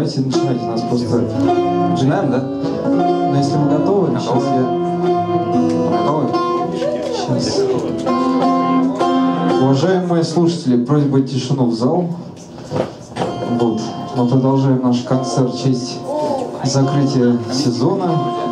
давайте начинайте, нас просто начинаем, да? Но если вы готовы, сейчас я... Готовы? Сейчас. Уважаемые слушатели, просьба тишину в зал. Вот. Мы продолжаем наш концерт в честь закрытия сезона.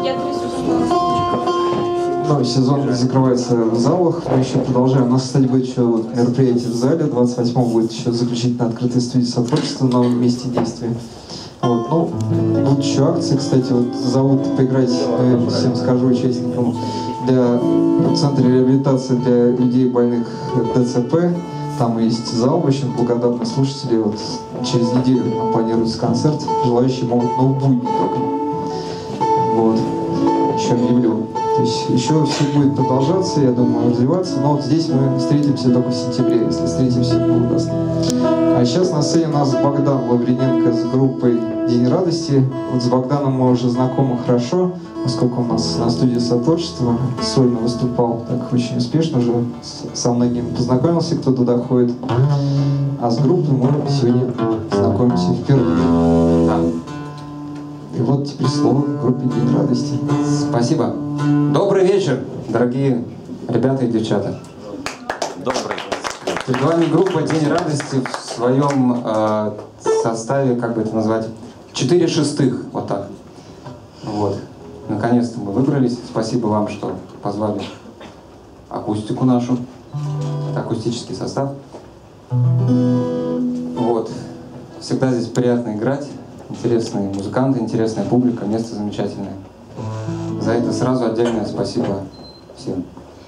Ну, сезон закрывается в залах, мы еще продолжаем. У нас, кстати, будет еще вот мероприятие в зале. 28-го будет еще заключительная открытая студия сотворчества в новом месте действия. Вот, ну, будут еще акции, кстати, вот зовут поиграть, я всем скажу участникам, для Центра реабилитации для людей, больных ДЦП. Там есть зал, очень благодарны слушатели. Вот через неделю планируется концерт. Желающие могут, но в будни только. Вот. Еще объявлю. То есть еще все будет продолжаться, я думаю, развиваться. Но вот здесь мы встретимся только в сентябре, если встретимся, то удастся. А сейчас на сцене у нас Богдан Лавриненко с группой «День радости». Вот с Богданом мы уже знакомы хорошо, поскольку у нас на студии сотворчества сольно выступал так очень успешно, уже со многими познакомился, кто туда ходит. А с группой мы сегодня знакомимся впервые. И вот теперь слово группе «День радости». Спасибо. Добрый вечер, дорогие ребята и девчата. Добрый. Перед вами группа «День радости» в своем составе, как бы это назвать, 4/6, вот так. Вот. Наконец-то мы выбрались. Спасибо вам, что позвали акустику нашу, акустический состав. Вот. Всегда здесь приятно играть. Интересные музыканты, интересная публика, место замечательное. За это сразу отдельное спасибо всем.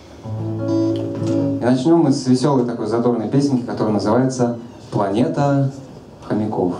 И начнем мы с веселой такой задорной песенки, которая называется «Планета хомяков».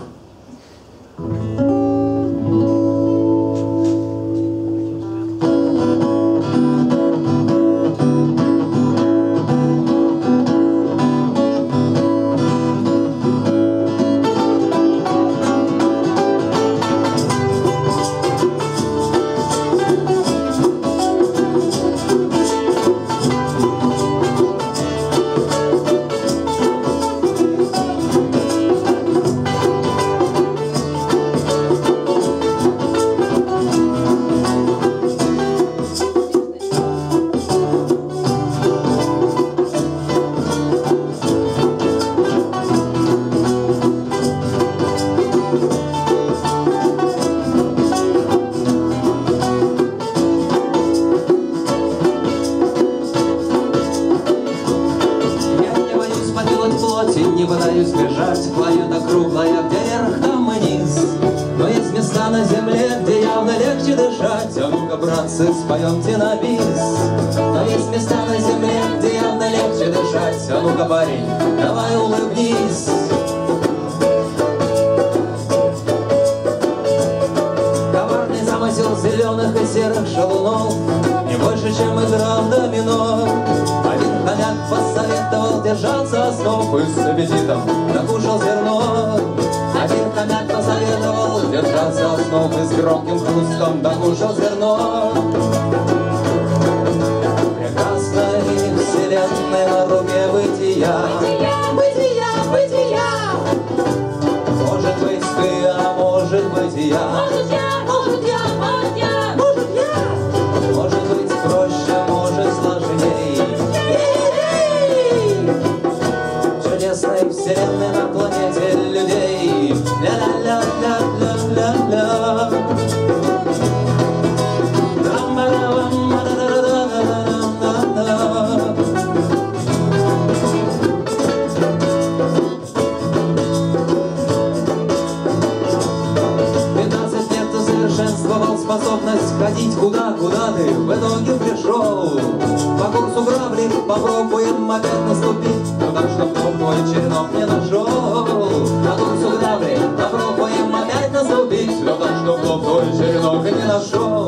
Не пытаюсь бежать, планета круглая, где верх, там и низ. Но есть места на земле, где явно легче дышать. А ну-ка, братцы, споемте на бис. Но есть места на земле, где явно легче дышать. А ну-ка, парень, давай улыбнись. Коварный замысел зеленых и серых шалунов не больше, чем игра в домино. Один хомяк посоветовал держаться основ и с аппетитом докушал зерно. Один хомяк посоветовал держаться основ и с громким хрустом докушал зерно. Прекрасной вселенной на руке бытия. Бытия, бытия. Может быть ты, а может быть и я. Может я, может я, может я, может я. Может быть проще, может сложней. Чудесной вселенной на планете людей. Ля-ля-ля-ля-ля-ля-ля. Способность ходить куда ты в итоге пришел. По курсу грабли попробуем опять наступить, но так, чтоб твой черенок не нашел. По курсу грабли попробуем опять наступить, но так, чтоб твой черенок не нашел.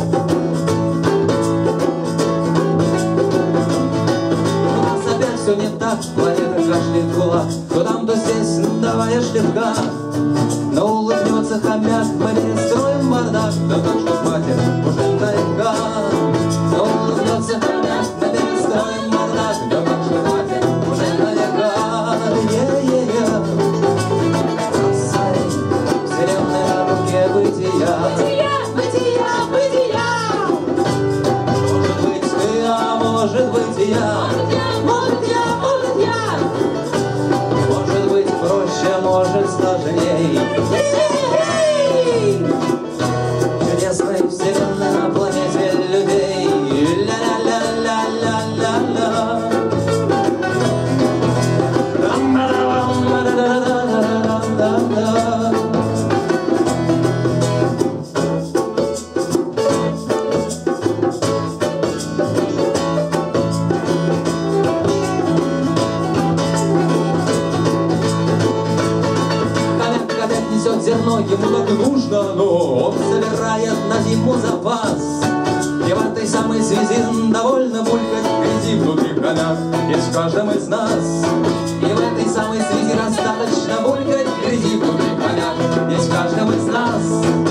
У нас опять все не так, планета кашляет кулак. То там, то здесь, давай шлепка. Но улыбнется хомяк, мы перестроим бардак. Да так, что хватит уже на века. Но улыбнется хомяк, мы перестроим бардак. Да так, что хватит уже на века. Красавец, вселенная бытия. Бытия, бытия. Может быть ты, а может быть и я. Может я, может я. Может быть проще, может сложней. Чудесной вселенной на планете людей. Ля-ля-ля-ля-ля-ля-ля. Хомяк несет зерно, ему так нужно, но он собирает на зиму запас. И в этой самой связи довольно булькать грязи внутри хомяк есть в каждом из нас. И в этой самой связи достаточно булькать грязи внутри хомяк есть в каждом из нас.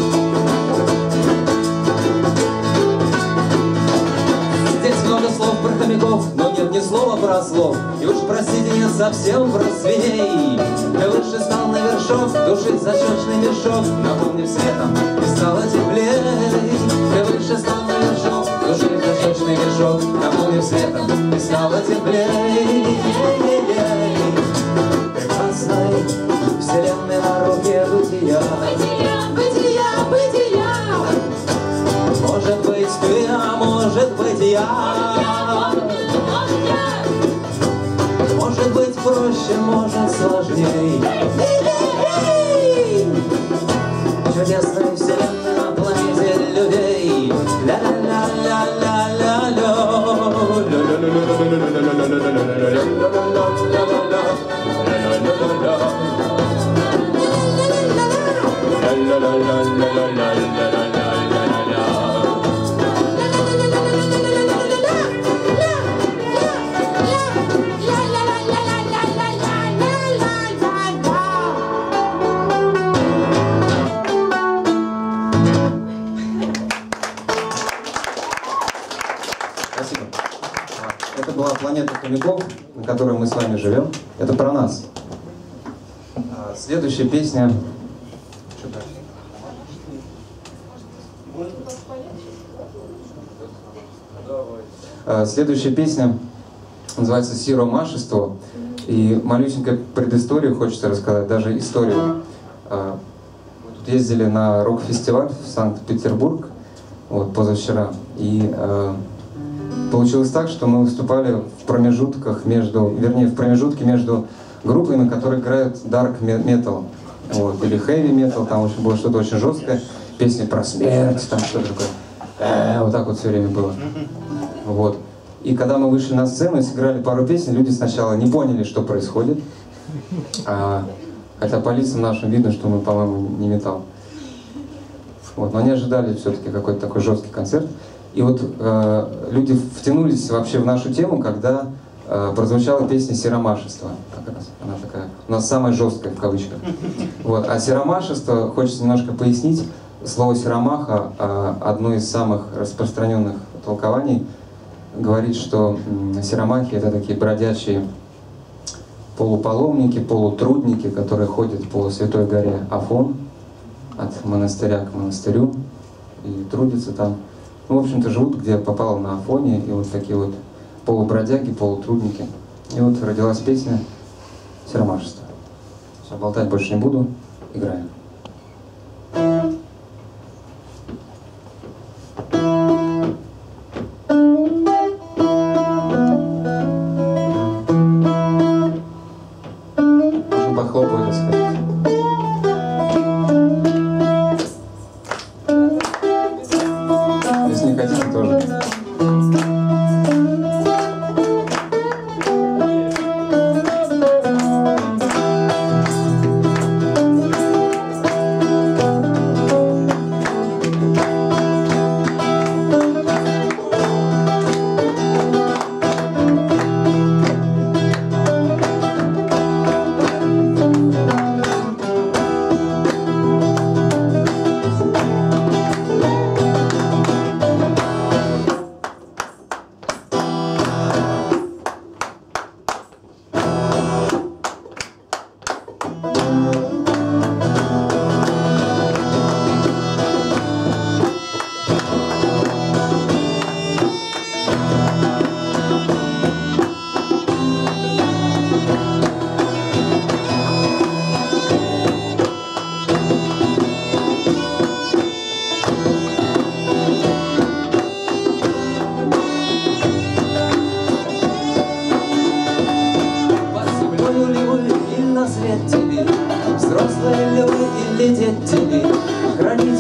Здесь много слов про хомяков, но нет ни слова про ослов. И уж простите, не совсем про свиней. Выше стал на вершок, души зачетный мешок, наполнив светом, и стало теплей. Выше стал на вершок, души зачетный мешок, наполнив светом, и стало теплей. Прекрасной вселенной на руке бытия. Бытия, бытия. Может быть ты, а может быть я. Может быть проще, может сложней. Чудесной вселенной на планете людей. Ля-ля-ля-ля-ля-ля-ля. Спасибо. Это была планета хомяков, на которой мы с вами живем. Это про нас. Следующая песня. Следующая песня называется «Сиромашество». И малюсенькая предысторию хочется рассказать, даже историю. Мы тут ездили на рок-фестиваль в Санкт-Петербург вот, позавчера. И получилось так, что мы выступали в промежутках между, вернее, в промежутке между группами, которые играют dark metal, вот, или heavy metal, там очень было что-то очень жесткое, песни про смерть, там что-то такое. Вот так вот все время было. Вот. И когда мы вышли на сцену и сыграли пару песен, люди сначала не поняли, что происходит. Хотя по лицам нашим видно, что мы, по-моему, не металл. Вот. Но они ожидали все-таки какой-то такой жесткий концерт. И вот люди втянулись вообще в нашу тему, когда прозвучала песня «Сиромашество». Как раз она такая, у нас самая жесткая в кавычках. Вот. А сиромашество, хочется немножко пояснить. Слово «сиромаха», одно из самых распространенных толкований, говорит, что сиромахи — это такие бродячие полупаломники, полутрудники, которые ходят по Святой горе Афон, от монастыря к монастырю, и трудятся там. Ну, в общем-то, живут, где попало на Афоне, и вот такие вот полубродяги, полутрудники. И вот родилась песня «Сиромашество». Все, болтать больше не буду, играем. Можно похлопать, сказать. Если не хотите, тоже.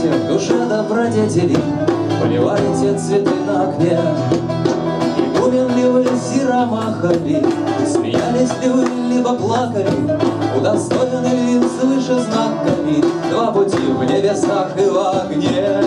Помните, в душе добродетели поливаете цветы на окне. Игумен ли вы, сиромахали, смеялись ли вы, либо плакали, удостоены ли свыше знаками два пути в небесах и в огне.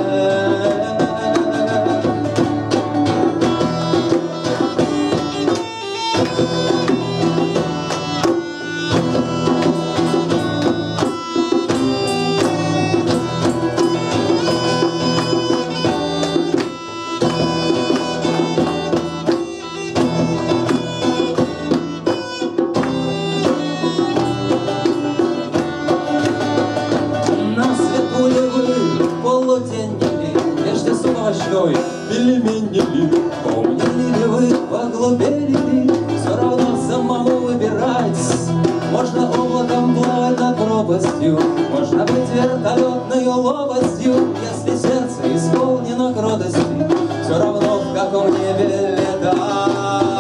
Переменили, помнили ли вы, поглупели ли, все равно самому выбирать. Можно облаком плавать над пропастью, можно быть вертолетной лопастью. Если сердце исполнено кротости, все равно в каком небе летать.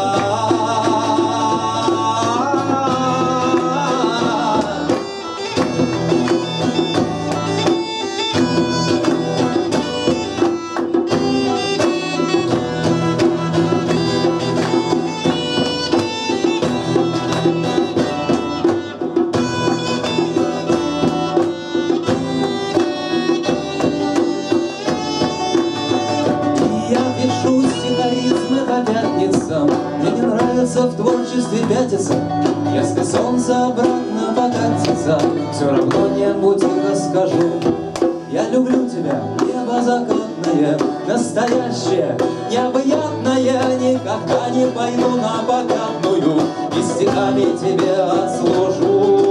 Мне не нравится в творчестве пятиться, если солнце обратно покатится, все равно небу тихо скажу: я люблю тебя, небо закатное, настоящее, необъятное. Никогда не пойду на покатную, и стихами тебе отслужу.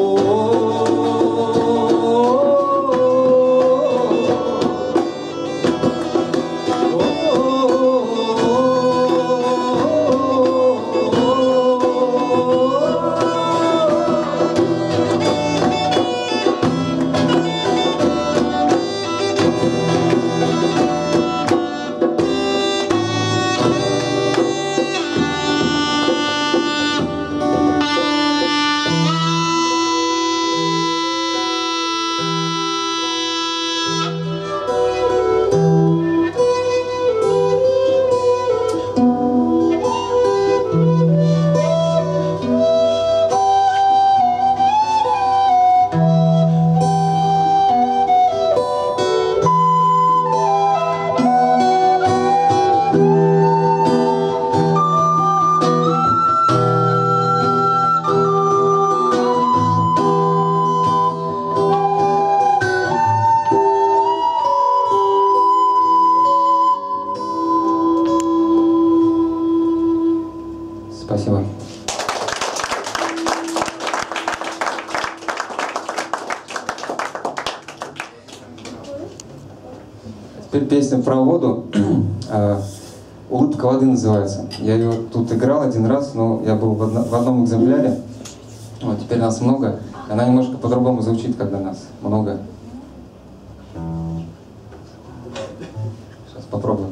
Спасибо. Теперь песня про воду. «Улыбка воды» называется. Я ее тут играл один раз, но я был в одном экземпляре. Вот, теперь нас много. Она немножко по-другому звучит, когда нас много. Сейчас попробуем.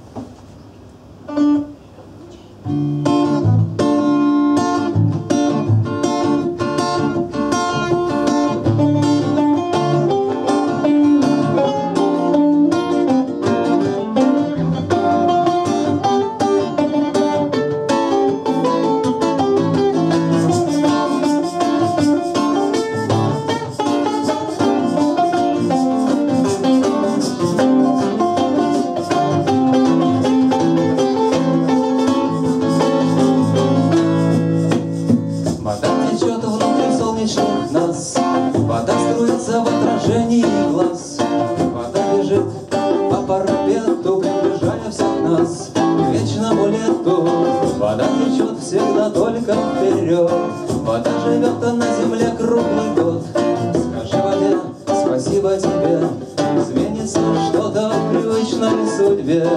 Вода струится в отражении глаз, вода бежит по парапету, приближая всех нас к вечному лету. Вода течет всегда только вперед, вода живет на земле круглый год. Скажи воде спасибо тебе, изменится что-то в привычной судьбе.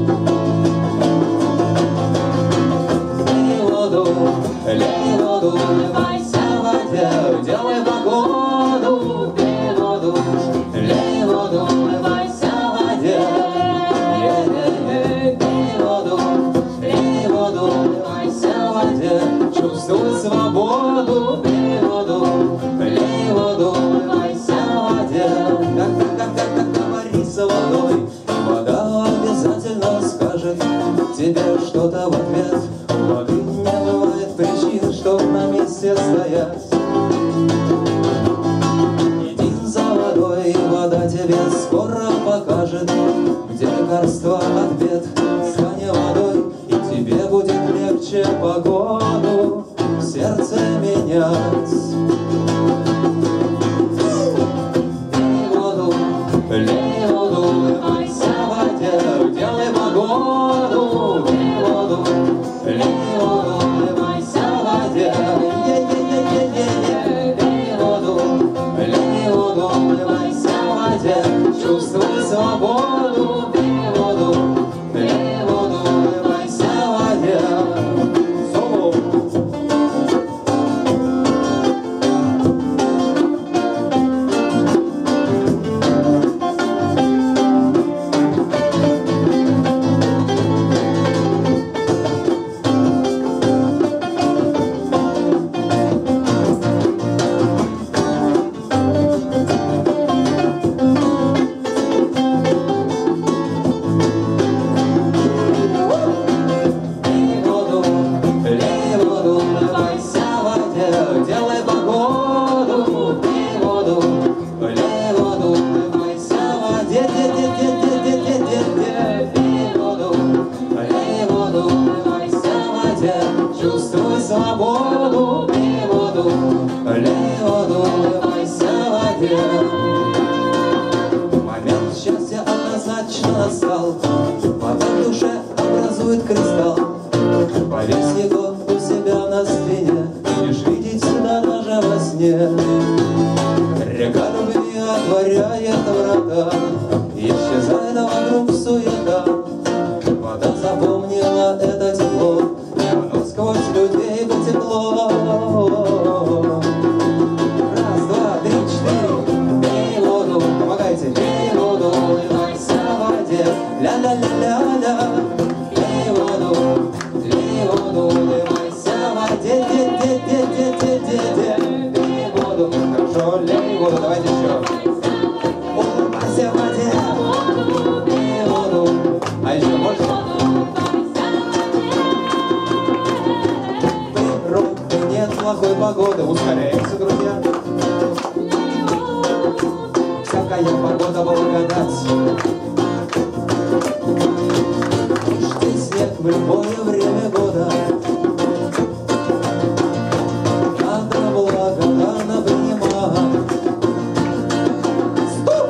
Лей воду, улыбайся воде, делай погоду. Лей воду, улыбайся воде. Лей воду, улыбайся воде, чувствуй свободу. Лей воду, улыбайся воде. Как свет скоро покажет, где лекарство от бед. Стань водой, и тебе будет легче погоду в сердце менять. Лей воду, улыбайся в воде, делай погоду. Лей воду, улыбайся в воде. Лей воду, улыбайся в воде, чувствуй свободу. Лей воду, улыбайся в воде. Соло. Делай погоду, пей воду, лей воду, улыбайся в воде, пей воду, лей воду, улыбайся в воде, чувствуй свободу, пей воду, лей воду, улыбайся в воде. Момент счастья однозначно настал, вода в душе образует кристалл, повесь его у себя на стене, будешь видеть сюда даже во сне. Река любви отворяет врата, исчезает вокруг суета. Вода запомнила это тепло, и оно сквозь людей потекло. Раз, два, три, четыре. Пей воду, помогайте. Пей воду, улыбайся в воде. Ля-ля-ля-ля-ля. Пей воду, улыбайся в воде. Пей воду, хорошо, лей воду, давайте еще. Улыбайся в воде. Пей воду, а еще можно? В природе нет плохой погоды, ускоряемся, друзья. Всякая погода благодать. Дождь и снег в любое время года. Надо благодарно принимать. Стоп!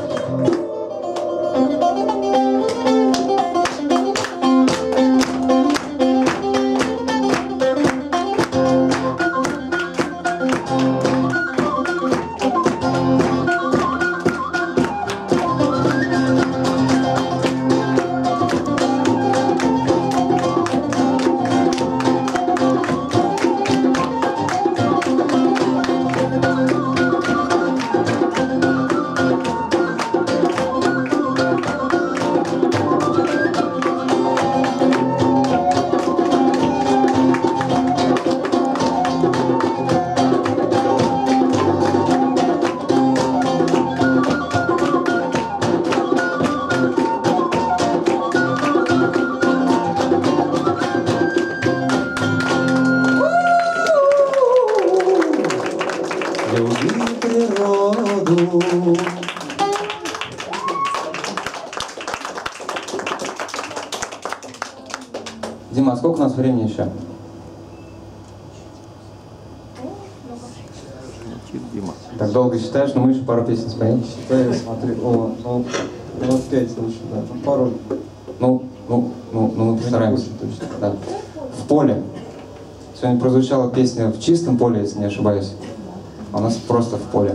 Люби природу. Дима, а сколько у нас времени еще? Так долго считаешь, но мы еще пару песен споем. Считаю, смотри, ну, минут 5 лучше, да. Ну, пару. Ну, мы постараемся. Точно. Да. В поле. Сегодня прозвучала песня в чистом поле, если не ошибаюсь. А у нас просто в поле.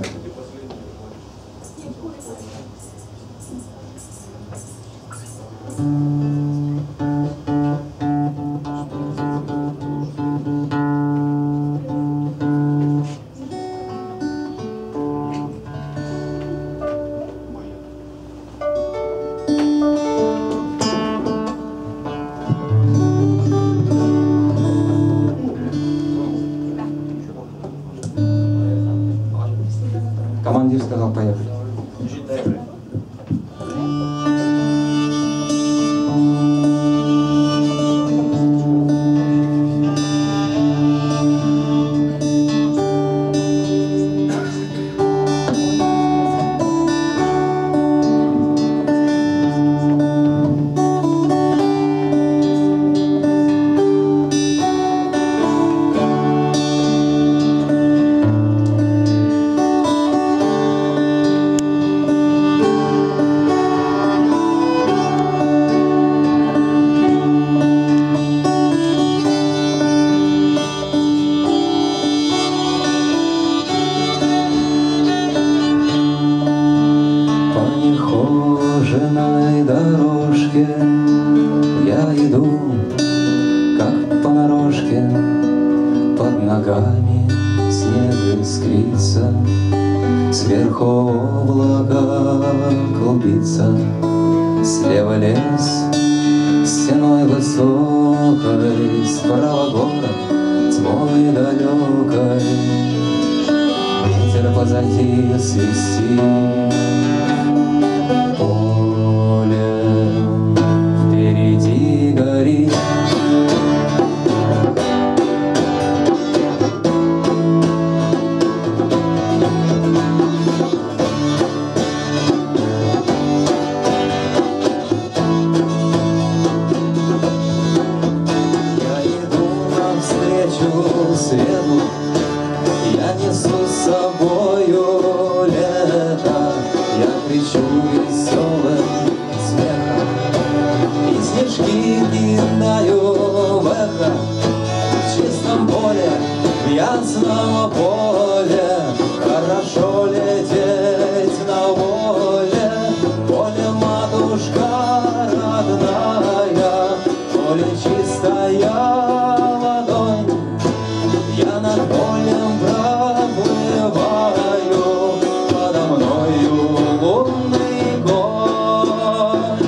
Командир сказал поехать. углубиться. Слева лес, стеной высокой, справа город, тьмой далекой. Ветер позади свистит, поле впереди горит. Свету, я несу с собою лето, я кричу веселым смехом, и снежки кидаю в эхо. В чистом поле, в ясном поле, хорошо лететь на воле. Поле, матушка родная, поле чистая ладонь. Я над полем проплываю, подо мною лунный конь.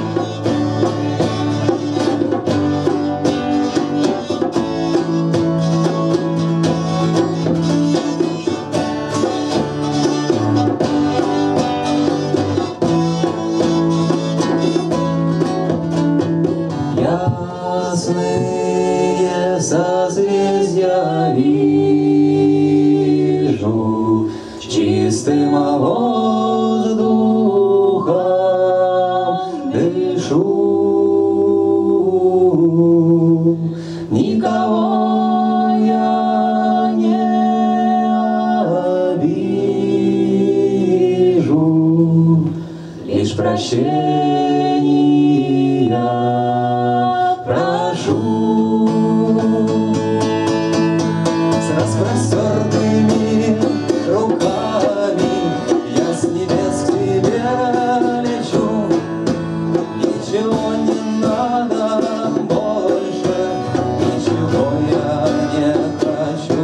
Ясные созвездия вижу, чистым воздухом дышу. Никого я не обижу, лишь прощения прошу. С распростертыми руками я с небес к тебе лечу. Ничего не надо больше, ничего я не хочу.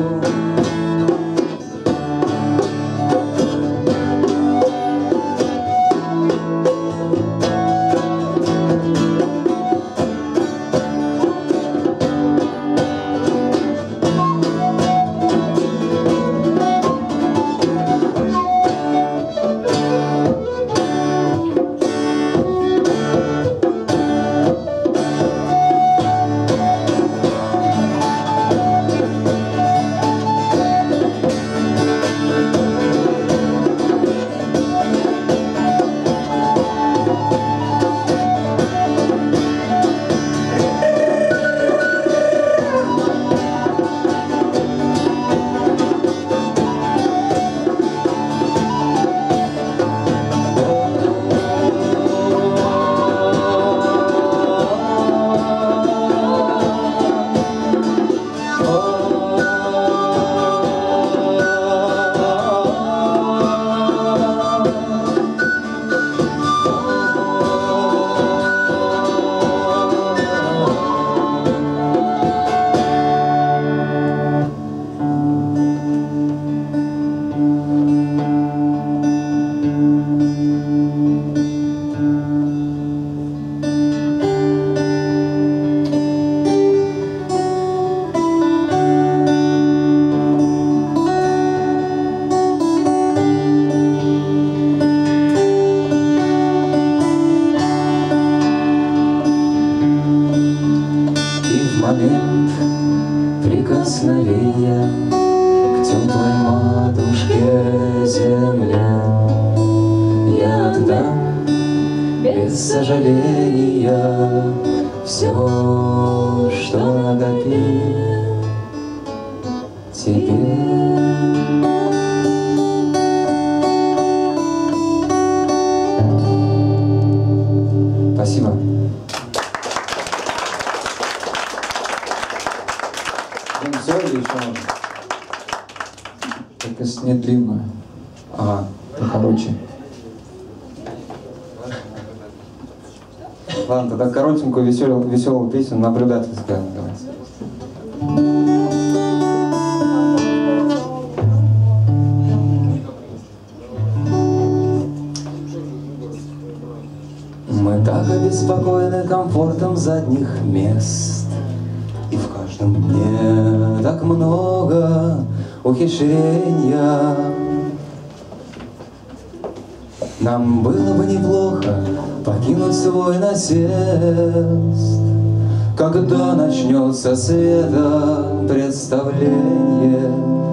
Момент прикосновения к теплой матушке земле я отдам без сожаления все, что накопил тебе. Спасибо. Все или еще можно? Только если не длинную, Ага. покороче. Ладно, тогда коротенькую веселую песню «Наблюдательская» называется. Мы так обеспокоены комфортом задних мест, и в каждом дне так много ухищрения. Нам было бы неплохо покинуть свой насест, когда начнется светопредставление.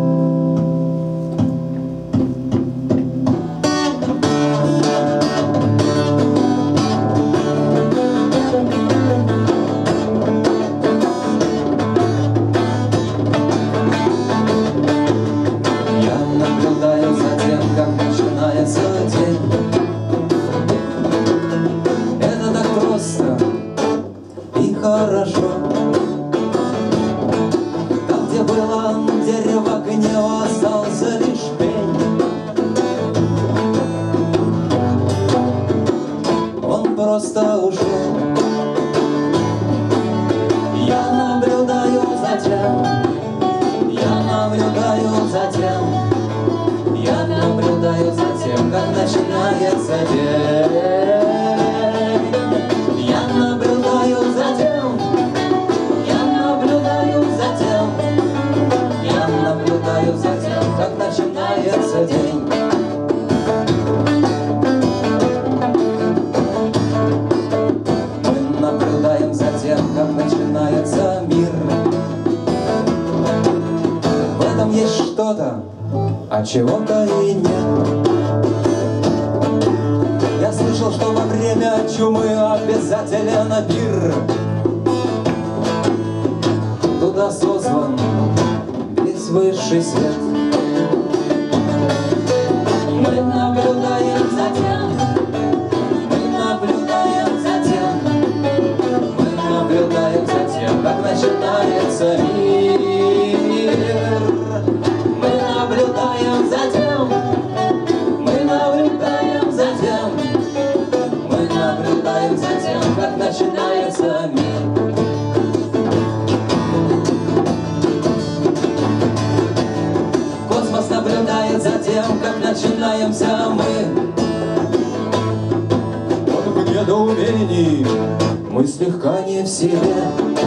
Хорошо. Там, где было дерево гнева, остался лишь пень. Он просто ушел. Я наблюдаю за тем, я наблюдаю за тем, я наблюдаю за тем, как начинается день. Я наблюдаю за тем, как начинается день. Мы наблюдаем за тем, как начинается мир. В этом есть что-то, а чего-то и нет. Я слышал, что во время чумы обязателен пир. Туда созван весь высший свет. Мы наблюдаем за тем, мы наблюдаем за тем, мы наблюдаем за тем, как начинается мир. Мы наблюдаем за тем, мы наблюдаем за тем, мы наблюдаем за тем, как начинается мир. Наблюдает за тем, как начинаемся мы. Он в недоумении, мы слегка не в себе.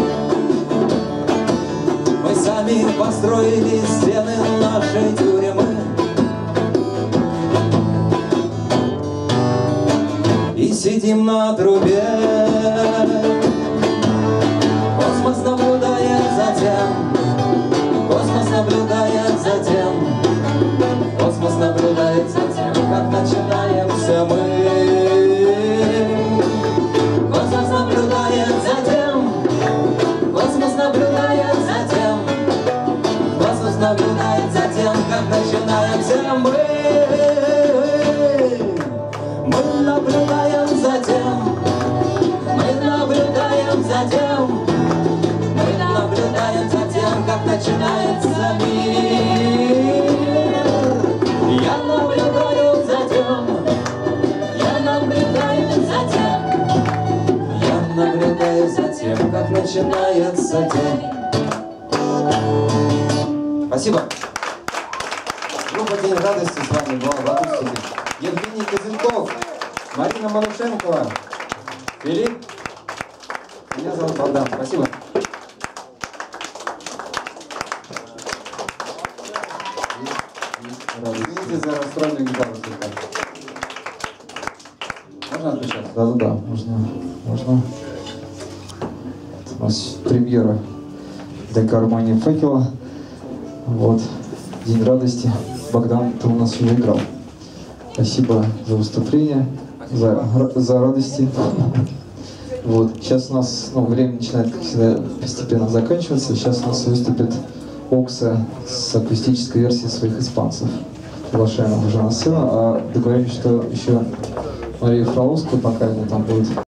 Мы сами построили стены нашей тюрьмы и сидим на трубе. Космос наблюдает за тем, космос наблюдает за тем, космос наблюдает за тем, как начинаемся мы. Космос наблюдает за тем, космос наблюдает за тем, космос наблюдает за тем, как начинаемся мы. Мы наблюдаем за тем, мы наблюдаем за тем, мы наблюдаем за тем, как начинается мир. Я наблюдаю за тем, я наблюдаю за тем, я наблюдаю за тем, как начинается день. Спасибо. Группа «День радости» с вами была в акустике. Евгений Козырьков, Марина Манушенкова, Филипп. Меня зовут Богдан. Спасибо. Извините за расстроенную гитару слегка. Можно отключать? Да, можно. У нас премьера для гармонии факела. Вот. День радости. Богдан, ты у нас уже играл. Спасибо за выступление, за радости. Вот. Сейчас у нас время начинает, как всегда, постепенно заканчиваться. Сейчас у нас выступит Окса с акустической версией своих испанцев. Приглашаем их уже на сцену. А договорились, что еще Мария Фроловская вокальная там будет.